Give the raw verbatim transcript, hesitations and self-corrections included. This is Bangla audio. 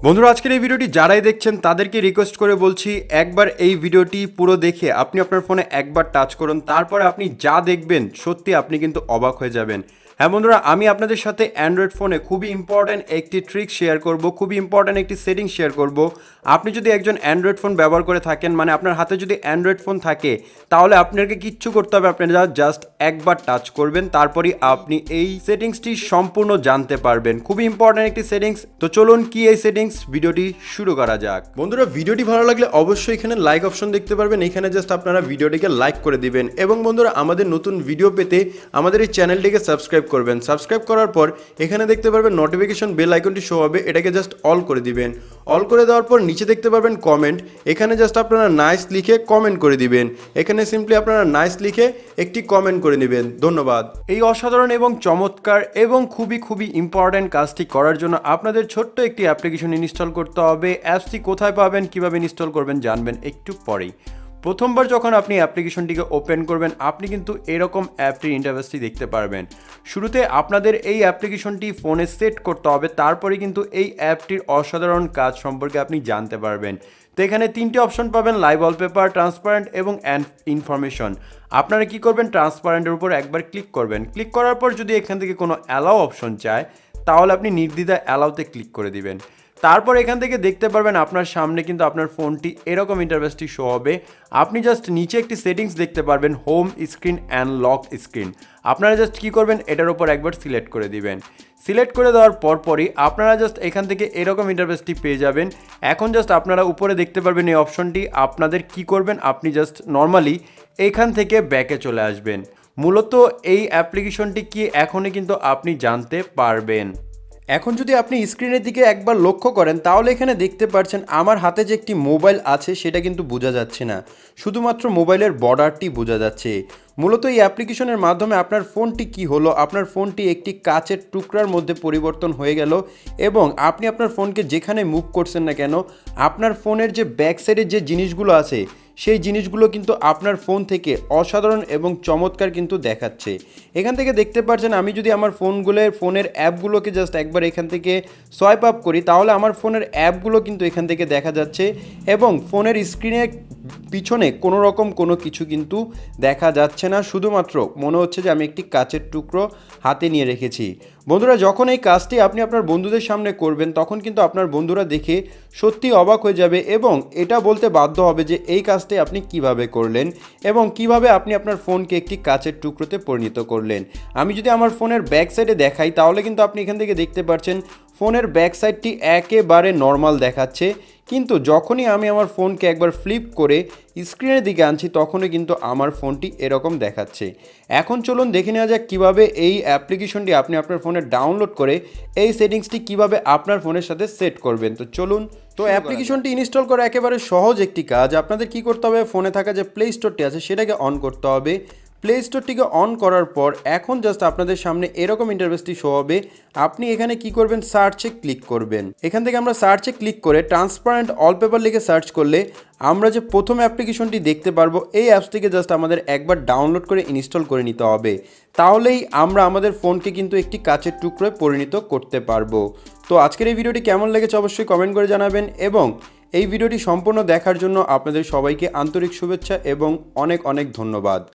বন্ধুরা আজকের এই ভিডিওটি যারাই দেখছেন তাদেরকে রিকোয়েস্ট করে বলছি একবার এই ভিডিওটি পুরো দেখে আপনি আপনার ফোনে একবার টাচ করুন, তারপরে আপনি যা দেখবেন সত্যি আপনি কিন্তু অবাক হয়ে যাবেন। হ্যাঁ বন্ধুরা, আমি আপনাদের সাথে অ্যান্ড্রয়েড ফোনে খুবই ইম্পর্ট্যান্ট একটি ট্রিক শেয়ার করব, খুবই ইম্পর্ট্যান্ট একটি সেটিং শেয়ার করব। আপনি যদি একজন অ্যান্ড্রয়েড ফোন ব্যবহার করে থাকেন, মানে আপনার হাতে যদি অ্যান্ড্রয়েড ফোন থাকে, তাহলে আপনাকে কিচ্ছু করতে হবে, আপনারা জাস্ট একবার টাচ করবেন, তারপরই আপনি এই সেটিংসটি সম্পূর্ণ জানতে পারবেন। খুবই ইম্পর্ট্যান্ট একটি সেটিংস। তো চলুন কি এই সেটিংস, ভিডিওটি শুরু করা যাক। বন্ধুরা ভিডিওটি ভালো লাগলে অবশ্যই এখানে লাইক অপশন দেখতে পারবেন, এখানে জাস্ট আপনারা ভিডিওটিকে লাইক করে দিবেন এবং বন্ধুরা আমাদের নতুন ভিডিও পেতে আমাদের এই চ্যানেলটিকে সাবস্ক্রাইব করবেন। সাবস্ক্রাইব করার পর এখানে দেখতে পারবেন নোটিফিকেশন বেল আইকনটি শো হবে, এটাকে জাস্ট অল করে দিবেন। অল করে দেওয়ার পর নিচে দেখতে পারবেন কমেন্ট, এখানে জাস্ট আপনারা নাইস লিখে কমেন্ট করে দিবেন। এখানে সিম্পলি আপনারা নাইস লিখে একটি কমেন্ট করে নেবেন। ধন্যবাদ। এই অসাধারণ এবং চমৎকার এবং খুবই খুবই ইম্পর্ট্যান্ট কাজটি করার জন্য আপনাদের ছোট্ট একটি অ্যাপ্লিকেশন ইনস্টল করতে হবে। অ্যাপসটি কোথায় পাবেন, কিভাবে ইনস্টল করবেন জানবেন একটু পরেই। প্রথমবার যখন আপনি অ্যাপ্লিকেশনটিকে ওপেন করবেন, আপনি কিন্তু এরকম অ্যাপটির ইন্টারফেসটি দেখতে পারবেন। শুরুতে আপনাদের এই অ্যাপ্লিকেশনটি ফোনে সেট করতে হবে, তারপরে কিন্তু এই অ্যাপটির অসাধারণ কাজ সম্পর্কে আপনি জানতে পারবেন। তো এখানে তিনটি অপশন পাবেন, লাইভ ওয়ালপেপার, ট্রান্সপারেন্ট এবং অ্যান্ড ইনফরমেশন। আপনারা কি করবেন, ট্রান্সপারেন্টের উপর একবার ক্লিক করবেন। ক্লিক করার পর যদি এখান থেকে কোনো অ্যালাও অপশন চায়, তাহলে আপনি নির্দ্বিধায় অ্যালাউতে ক্লিক করে দিবেন। তারপর এখান থেকে দেখতে পারবেন আপনার সামনে কিন্তু আপনার ফোনটি এরকম ইন্টারফেসটি শো হবে। আপনি জাস্ট নিচে একটি সেটিংস দেখতে পারবেন, home screen and lock screen. আপনারা জাস্ট কী করবেন, এটার উপর একবার সিলেক্ট করে দিবেন। সিলেক্ট করে দেওয়ার পরপরই আপনারা জাস্ট এখান থেকে এরকম ইন্টারফেসটি পেয়ে যাবেন। এখন জাস্ট আপনারা উপরে দেখতে পারবেন এই অপশনটি। আপনাদের কি করবেন, আপনি জাস্ট নর্মালি এখান থেকে ব্যাকে চলে আসবেন। মূলত এই অ্যাপ্লিকেশনটি কি এখনই কিন্তু আপনি জানতে পারবেন। এখন যদি আপনি স্ক্রিনের দিকে একবার লক্ষ্য করেন, তাহলে এখানে দেখতে পাচ্ছেন আমার হাতে যে একটি মোবাইল আছে সেটা কিন্তু বোঝা যাচ্ছে না, শুধুমাত্র মোবাইলের বর্ডারটি বোঝা যাচ্ছে। মূলত এই অ্যাপ্লিকেশনের মাধ্যমে আপনার ফোনটি কি হলো, আপনার ফোনটি একটি কাচের টুকরার মধ্যে পরিবর্তন হয়ে গেল এবং আপনি আপনার ফোনকে যেখানে মুভ করছেন না কেন, আপনার ফোনের যে ব্যাক সাইডের যে জিনিসগুলো আছে সেই জিনিসগুলো কিন্তু আপনার ফোন থেকে অসাধারণ এবং চমৎকার কিন্তু দেখাচ্ছে। এখান থেকে দেখতে পাচ্ছেন আমি যদি আমার ফোনগুলোর ফোনের অ্যাপগুলোকে জাস্ট একবার এখান থেকে সোয়াইপ আপ করি, তাহলে আমার ফোনের অ্যাপগুলো কিন্তু এখান থেকে দেখা যাচ্ছে এবং ফোনের স্ক্রিনে পিছনে কোনো রকম কোনো কিছু কিন্তু দেখা যাচ্ছে না, শুধুমাত্র মনে হচ্ছে যে আমি একটি কাচের টুকরো হাতে নিয়ে রেখেছি। বন্ধুরা যখন এই কাজটি আপনি আপনার বন্ধুদের সামনে করবেন, তখন কিন্তু আপনার বন্ধুরা দেখে সত্যি অবাক হয়ে যাবে এবং এটা বলতে বাধ্য হবে যে এই কাজটি আপনি কিভাবে করলেন এবং কিভাবে আপনি আপনার ফোনকে একটি কাচের টুকরোতে পরিণত করলেন। আমি যদি আমার ফোনের ব্যাক সাইডে দেখাই, তাহলে কিন্তু আপনি এখান থেকে দেখতে পাচ্ছেন ফোনের ব্যাক সাইডটি একেবারে নর্মাল দেখাচ্ছে, কিন্তু যখনই আমি আমার ফোনকে একবার ফ্লিপ করে স্ক্রিনের দিকে আনছি, তখনই কিন্তু আমার ফোনটি এরকম দেখাচ্ছে। এখন চলুন দেখে নেওয়া যাক কীভাবে এই অ্যাপ্লিকেশনটি আপনি আপনার ফোনে ডাউনলোড করে এই সেটিংসটি কিভাবে আপনার ফোনের সাথে সেট করবেন। তো চলুন। তো অ্যাপ্লিকেশনটি ইনস্টল করা একেবারে সহজ একটি কাজ। আপনাদের কি করতে হবে, ফোনে থাকা যে প্লে স্টোরটি আছে সেটাকে অন করতে হবে। প্লে স্টোরটিকে অন করার পর এখন জাস্ট আপনাদের সামনে এরকম ইন্টারফেসটি শো হবে। আপনি এখানে কি করবেন, সার্চে ক্লিক করবেন। এখান থেকে আমরা সার্চে ক্লিক করে ট্রান্সপারেন্ট ওয়ালপেপার লিখে সার্চ করলে আমরা যে প্রথম অ্যাপ্লিকেশনটি দেখতে পারবো, এই অ্যাপসটিকে জাস্ট আমাদের একবার ডাউনলোড করে ইনস্টল করে নিতে হবে। তাহলেই আমরা আমাদের ফোনকে কিন্তু একটি কাচের টুকরোয় পরিণত করতে পারবো। তো আজকের এই ভিডিওটি কেমন লেগেছে অবশ্যই কমেন্ট করে জানাবেন এবং এই ভিডিওটি সম্পূর্ণ দেখার জন্য আপনাদের সবাইকে আন্তরিক শুভেচ্ছা এবং অনেক অনেক ধন্যবাদ।